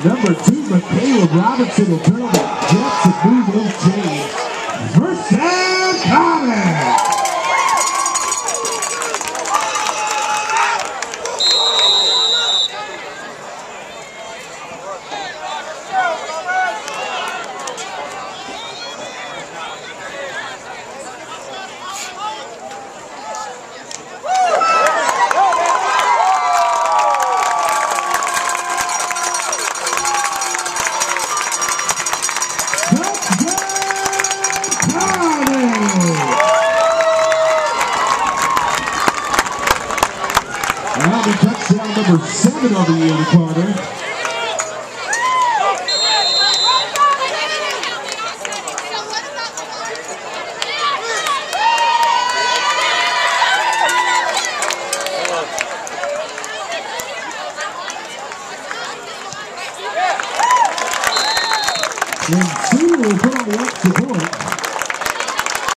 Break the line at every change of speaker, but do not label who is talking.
Number 2, McCaleb Robinson will turn on the Jets and move in change. First down, Comets! Touchdown number 7 on the year to Carter. And 2 will put on the extra point.